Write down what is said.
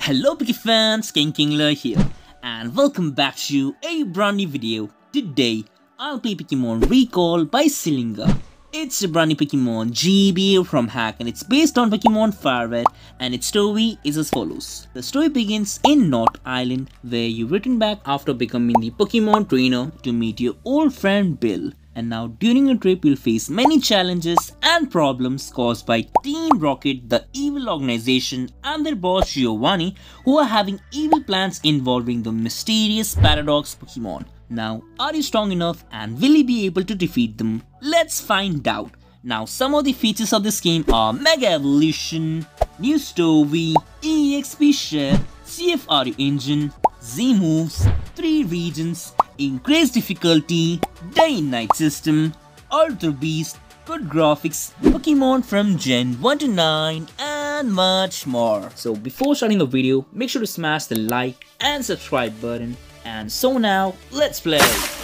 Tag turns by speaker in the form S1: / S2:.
S1: Hello Pokemon fans, King Kingler here, and welcome back to a brand new video. Today, I'll play Pokemon Recall by Cylinga. It's a brand new Pokemon GB from Hack and it's based on Pokemon Fire Red, and its story is as follows. The story begins in North Island, where you return back after becoming the Pokemon trainer to meet your old friend Bill. And now during a trip you'll face many challenges and problems caused by Team Rocket, the evil organization, and their boss Giovanni, who are having evil plans involving the mysterious Paradox Pokemon. Now, are you strong enough and will you be able to defeat them? Let's find out. Now, some of the features of this game are Mega Evolution, New Story, EXP Share, CFRU Engine, Z Moves, 3 regions, increased difficulty, day and night system, Ultra Beast, good graphics, Pokemon from Gen 1 to 9, and much more. So before starting the video, make sure to smash the like and subscribe button. And so now, let's play!